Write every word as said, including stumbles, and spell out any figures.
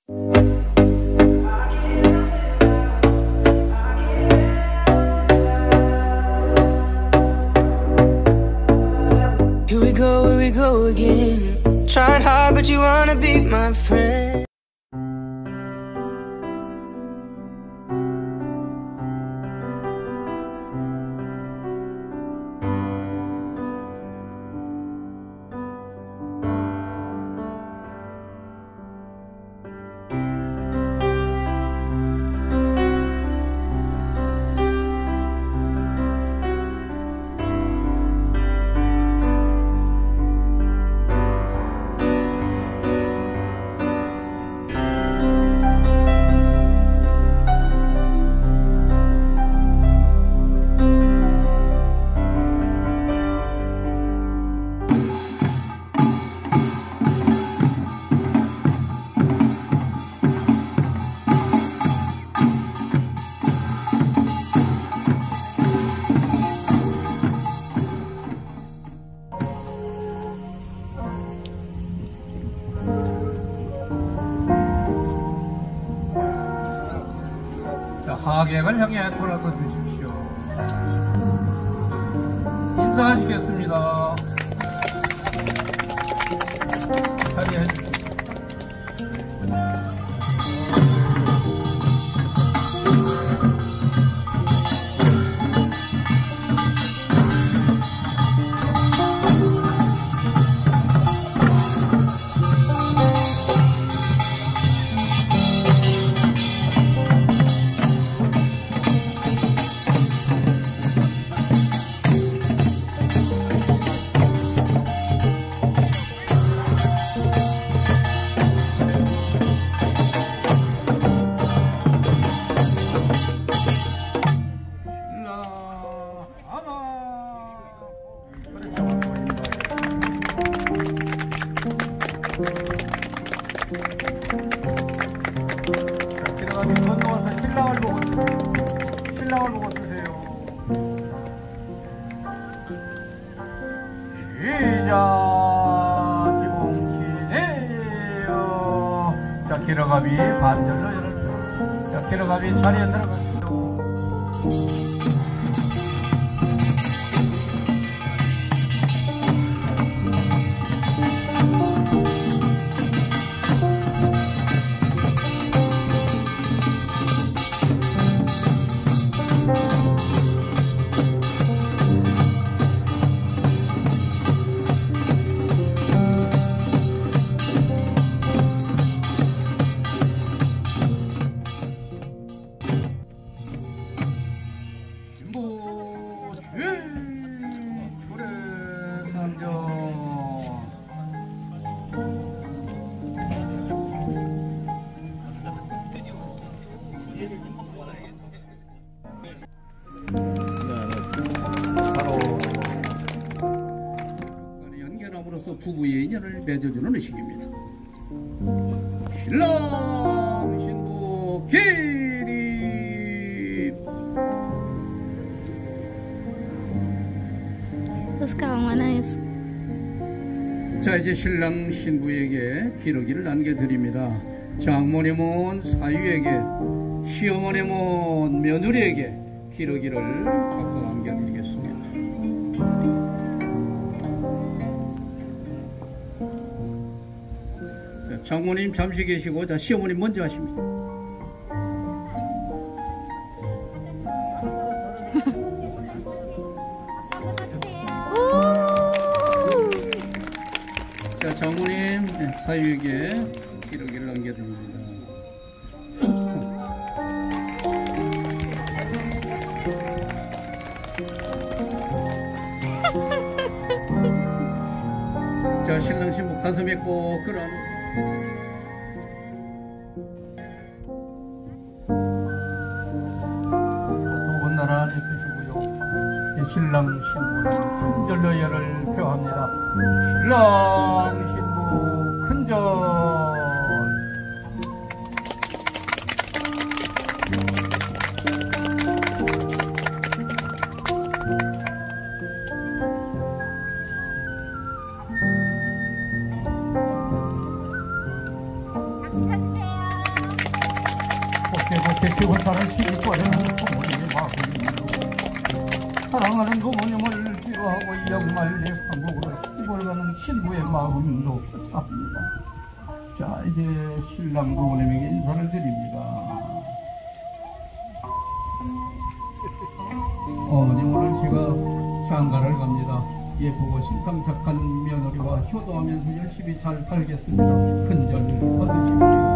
Here we go, here we go again. Trying hard, but you wanna be my friend. 하객을 향해 돌아서 주십시오. 인사하시겠습니다. 자리해 주십시오. 들어가면 건너와서 신랑을 보고 신랑을 보고 쓰세요. 시작. 지공시네요. 자, 기러가비 반절로 열어주세요. 자, 기러가비 자리에 들어가세요. 연결함으로써 부부의 인연을 맺어주는 의식입니다. 신랑 신부 기립. 자, 이제 신랑 신부에게 기러기를 남겨드립니다. 장모님은 사위에게, 시어머님은 며느리에게 기러기를 갖고 남겨드리겠습니다. 자, 장모님 잠시 계시고, 자, 시어머님 먼저 하십니다. 자, 장모님, 네, 사위에게 기러기를 남겨드립니다. 자, 신랑 신부 가슴에 꼭 끌어. 두 분 나란히 드시고요. 신랑 신부는 큰절로예를 표합니다. 신랑 신부 큰절. 찾으세요. 곱게 곱게 키웠다는 시기 꺼내는 부모님의 마음입니다. 사랑하는 부모님을 기도하고 영말내 한국으로 시집을 가는 신부의 마음도 포착합니다. 자, 이제 신랑 부모님에게 인사를 드립니다. 어머니, 오늘 제가 장가를 갑니다. 예쁘고 신상 착한 며느리와 효도하면서 열심히 잘 살겠습니다. 큰절 받으십시오.